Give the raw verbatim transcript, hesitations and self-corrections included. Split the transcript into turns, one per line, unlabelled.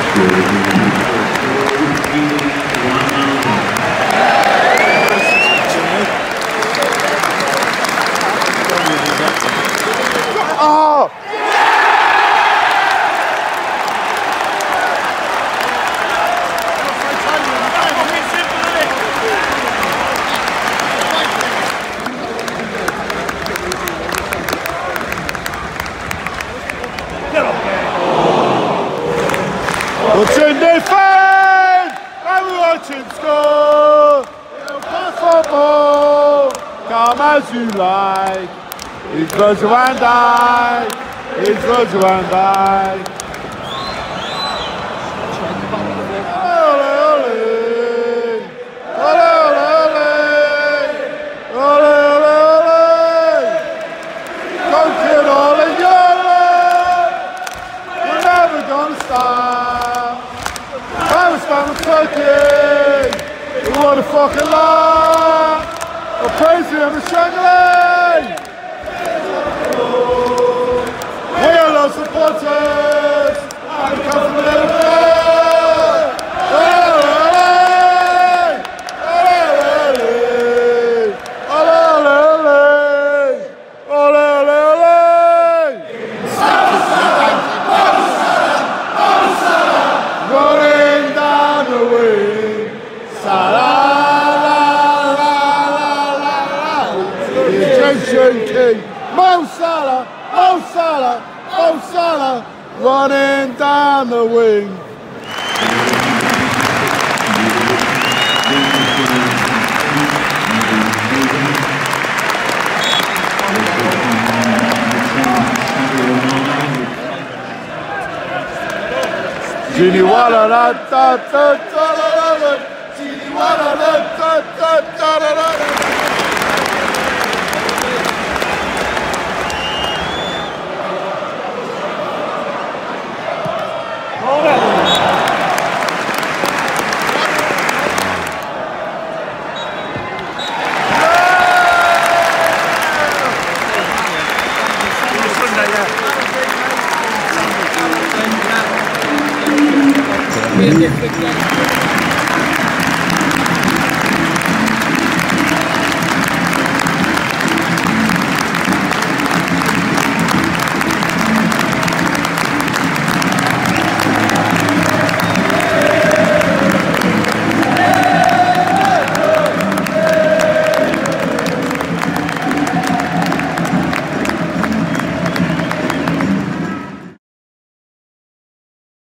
Oh! Watching defend! I'm watching score! Play football! Come as you like! It's Virgil van Dijk! It's Virgil van Dijk! Ole, ole! Ole, ole, ole! Ole, ole, ole! Don't kill all of Europe! We're never gonna stop! I'm a Spanish fucking! What a fucking lot! I'm crazy, I'm struggling! We are lost supporters! I'm coming from Liverpool! Running down the wing, the Egyptian king, Mo Salah, Mo Salah, Mo Salah, running down the wing. Giniwala la ta ta ta la la la, Giniwala la ta ta ta la la la.
Yeah.